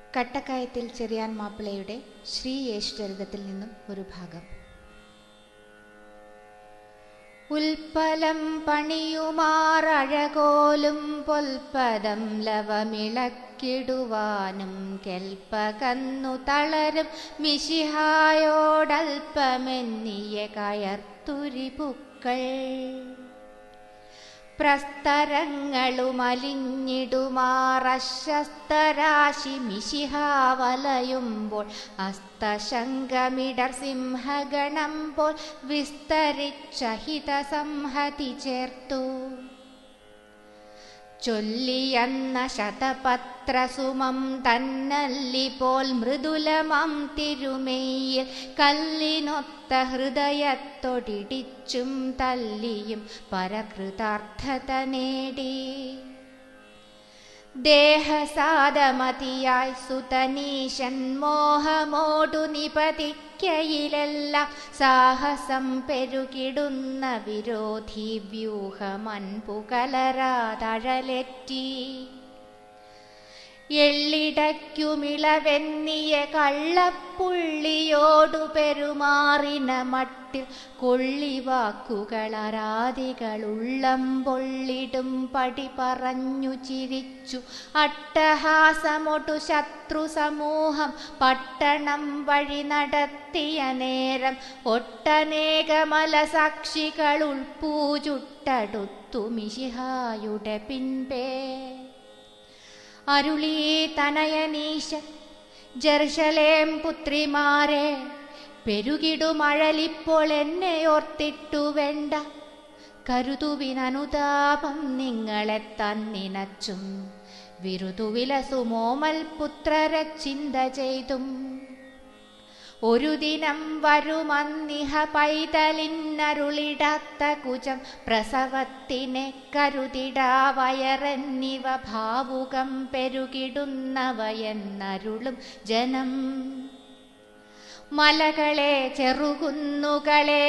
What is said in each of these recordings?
കട്ടക്കയത്തിൽ ചെറിയാൻ മാപ്പിളയുടെ ശ്രീ യേശുചരിതത്തിൽ നിന്നും ഒരു ഭാഗം. ഉൽപ്പലം പണിയുമാറഴകോലും പൊൽപ്പദം ലവമിളക്കിടുവാനും കെൽപ്പകന്നു തളരും മിശിഹായോടൽപ്പമെന്നിയ കയർത്തുരിപുക്കൾ പ്രസ്തരങ്ങളുമലിഞ്ഞിടുമാറശസ്തരാശി മിശിഹാവലയുമ്പോൾ അസ്തശങ്കമിടർ സിംഹഗണം പോൽ വിസ്തരിച്ചഹിത സംഹതി ചേർത്തു ചൊല്ലിയന്ന ശതപത്രസുമം തന്നല്ലി പോൽ മൃദുലമം തിരുമെയ്യിൽ കല്ലിനൊത്ത ഹൃദയത്തൊടിടിച്ചും തല്ലിയും പരകൃതാർത്ഥത നേടി ദേഹസാദമതിയായി സുതനീശൻ മോഹമോടു നിപതിക്കയിലെല്ലാം സാഹസം പെരുകിടുന്ന വിരോധി വ്യൂഹമൻപുകലരാതഴലെറ്റി എള്ളിടയ്ക്കുമിളവെന്നിയ കള്ളപ്പുള്ളിയോടു പെരുമാറിന മട്ടിൽ കൊള്ളിവാക്കുകളരാദികളുള്ളം പൊള്ളിടും പടി പറഞ്ഞു ചിരിച്ചു അട്ടഹാസമൊടു ശത്രു സമൂഹം പട്ടണം വഴി നടത്തിയ നേരം ഒട്ടനേകമല സാക്ഷികൾ ഉൾപ്പൂചുട്ടടുത്തു മിശിഹായുടെ പിൻപേ അരുളീ തനയനീശൻ ജെറുശലേം പുത്രിമാരെ പെരുകിടുമഴലിപ്പോൾ എന്നെ ഓർത്തിട്ടു വേണ്ട കരുതുവിനനുതാപം നിങ്ങളെ തന്നിനച്ചും വിരുതുവിലസുമോമൽ പുത്രരെ ചിന്ത ചെയ്തും ഒരു ദിനം വരുമന്നിഹ പൈതലിന്നരുളിടാത്ത കുജം പ്രസവത്തിനെ കരുതിടാവയറെന്നിവ ഭാവുകം പെരുകിടുന്നവയെന്നരുളും ജനം മലകളെ ചെറുകുന്നുകളെ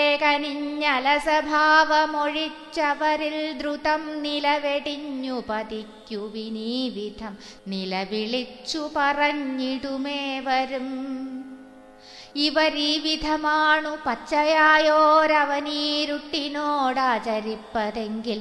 കനിഞ്ഞലസഭാവമൊഴിച്ചവരിൽ ദ്രുതം നിലവെടിഞ്ഞു പതിക്കുവിനീ വിധം നിലവിളിച്ചു പറഞ്ഞിടുമേവരും ഇവരീ വിധമാണു പച്ചയായോരവനീരുട്ടിനോടാചരിപ്പതെങ്കിൽ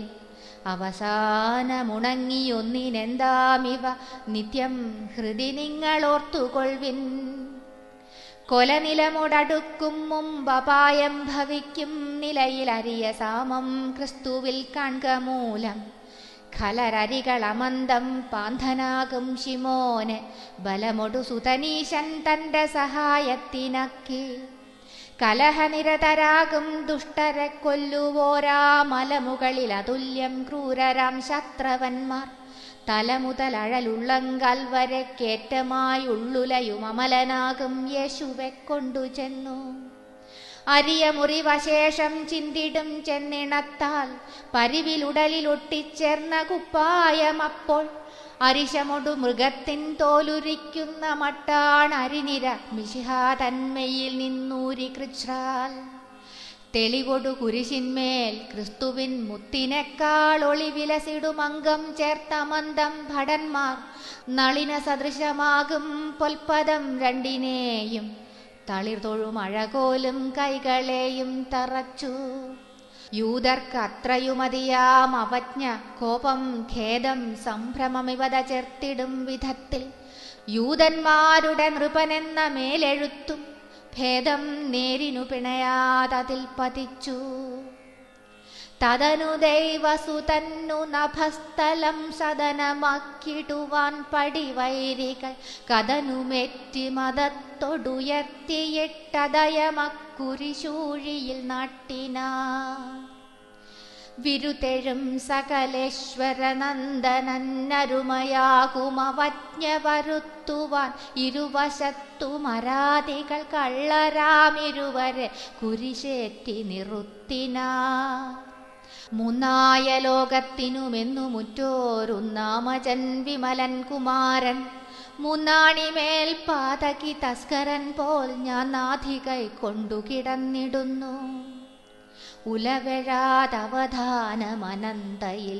അവസാനമുണങ്ങിയൊന്നിനെന്താമിവ നിത്യം ഹൃദി നിങ്ങളോർത്തുകൊള്ളിൻ കൊലനിലമോടടുക്കും മുമ്പപായം ഭവിക്കും നിലയിൽ അരിയ സാമം ക്രിസ്തുവിൽ കാൺക മൂലം ഖലരരികളമന്തം പാന്തനാകും ശിമോന് ബലമൊടു സുതനീശൻ തന്റെ സഹായത്തിനക്കി കലഹനിരതരാകും ദുഷ്ടരെ കൊല്ലുവോരാ മലമുകളിൽ അതുല്യം ക്രൂരരാം ശത്രവന്മാർ തലമുതലഴലുള്ളങ്കാൽ വരെ കേറ്റമായി ഉള്ളുലയും അമലനാകും യേശുവെ കൊണ്ടു ചെന്നു അരിയ മുറിവശേഷം ചിന്തിടും ചെന്നിണത്താൽ പരിവിലുടലിലൊട്ടിച്ചേർന്ന കുപ്പായമപ്പോൾ അരിശമൊടു മൃഗത്തിൻ തോലുരിക്കുന്ന മട്ടാണ് അരിനിര മിശിഹാ തന്മയിൽ നിന്നൂരി കൃച്ഛ്രാൽ തെളിവൊടു കുരിശിന്മേൽ ക്രിസ്തുവിൻ മുത്തിനേക്കാൾ ഒളിവിലസിടുമംഗം ചേർത്ത മന്ദം ഭടന്മാർ നളിന സദൃശമാകും പൊൽപ്പദം രണ്ടിനെയും തളിർതൊഴും അഴകോലും കൈകളെയും തറച്ചു യൂതർക്ക് അത്രയുമതിയാം അവജ്ഞ കോപം ഖേദം സംഭ്രമമിവത ചേർത്തിടും വിധത്തിൽ യൂതന്മാരുടെ നൃപനെന്ന മേലെഴുത്തും ഭേദം നേരിനു പിണയാതതിൽ പതിച്ചു തദനു ദൈവസുതന്നു നഭസ്ഥലം സദനമാക്കിടുവാൻ പടിവൈരികൾ കഥനുമേറ്റി മതത്തൊടുയർത്തിയിട്ടതയമക്കുരിശൂഴിയിൽ നാട്ടിനാ വിരുതെഴും സകലേശ്വരനന്ദനന്നരുമയാകുമവജ്ഞ വരുത്തുവാൻ ഇരുവശത്തുമരാതികൾ കള്ളരാമിരുവരെ കുരിശേറ്റി നിറുത്തിനാ മൂന്നായ ലോകത്തിനുമെന്നു മുറ്റോരുന്നാമജൻ വിമലൻ കുമാരൻ മൂന്നാണിമേൽ പാതകി തസ്കരൻ പോൽ ഞാൻ നാഥികൈ കൊണ്ടു കിടന്നിടുന്നു ഉലവഴാതവധാനമനന്തയിൽ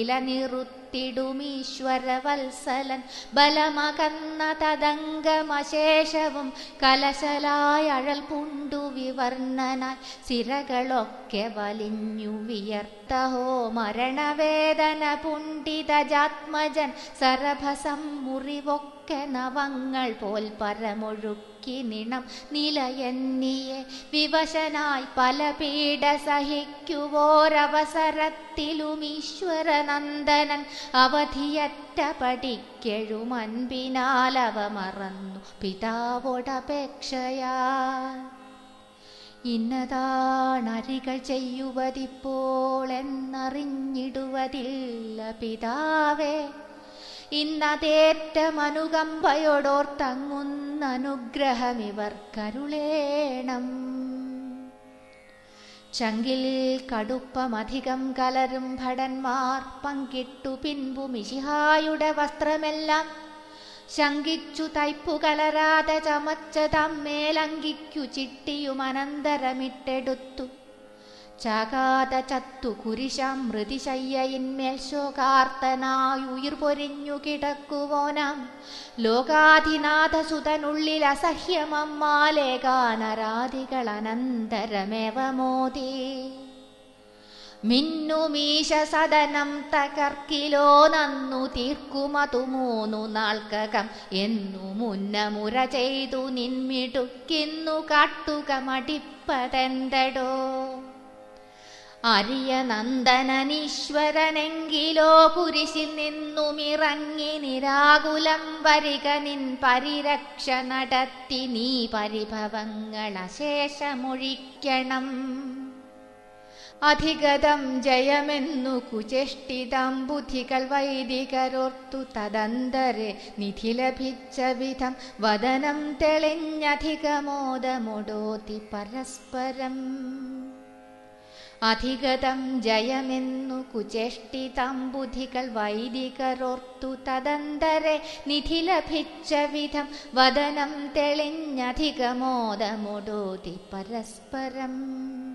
നിലനിറുത്തിടുമീശ്വരവത്സലൻ ബലമകന്ന തദംഗമശേഷവും കലശലായ അഴൽ പൂണ്ടു വിവർണനായി സിരകളൊക്കെ വലിഞ്ഞു വിയർത്തഹോ മരണവേദന പുണ്ഡിതജാത്മജൻ സരഭസം മുറിവൊക്കെ നവങ്ങൾ പോൽ പരമൊഴുക്കി നിണം നിലയന്നിയെ വിവശനായി പല പീഡ സഹിക്കുവോരവസരത്തിലും ഈശ്വരനന്ദനൻ അവധിയറ്റ പടിക്കെഴുമൻപിനാലവ മറന്നു പിതാവോടപേക്ഷയാ. ഇന്നതാണരികൾ ചെയ്യുവതിപ്പോൾ എന്നറിഞ്ഞിടുവതില്ല പിതാവേ. ഇന്നതേറ്റമനുകമ്പയോടോർത്തങ്ങുന്നനുഗ്രഹമിവർ കരുളേണം. ചങ്കിൽ കടുപ്പമധികം കലരും ഭടന്മാർ പങ്കിട്ടു പിൻപു മിശിഹായുടെ വസ്ത്രമെല്ലാം ശങ്കിച്ചു തയ്പ്പു കലരാതെ ചമച്ച തമ്മേലങ്കിക്കു ചിട്ടിയും അനന്തരമിട്ടെടുത്തു ചാകാത ചത്തു കുരിശാം മൃതിശയ്യയിന്മേൽ ശോകാർത്തനായുയിർ പൊരിഞ്ഞു കിടക്കുവോനാം ലോകാധിനാഥസുതനുള്ളിൽ അസഹ്യമമ്മാലേകാനരാദികൾ അനന്തരമേവ മോദി. മിന്നുമീശ സദനം തകർക്കിലോ നന്നു തീർക്കുമതു 3 നാൾക്കകം എന്നു മുന്നമുര ചെയ്തു നിൻമിടുക്കിന്നു കാട്ടുക മടിപ്പതെന്തടോ. അരിയ നന്ദനനീശ്വരനെങ്കിലോ കുരിശിൽ നിന്നുമിറങ്ങി നിരാകുലം വരിക നിൻ പരിരക്ഷ നടത്തി നീ പരിഭവങ്ങൾ അശേഷമൊഴിക്കണം. അധിഗതം ജയമെന്നു കുചേഷ്ടിതം ബുദ്ധികൾ വൈദികരോർത്തു തദന്തരെ നിധി ലഭിച്ച വിധം വദനം തെളിഞ്ഞധികമോദമൊടോതി പരസ്പരം. അധിഗതം ജയമെന്നു കുചേഷ്ടിതം ബുദ്ധികൾ വൈദികരോർത്തു തദന്തരെ നിധി ലഭിച്ച വിധം വദനം തെളിഞ്ഞധികമോദമൊടോതി പരസ്പരം.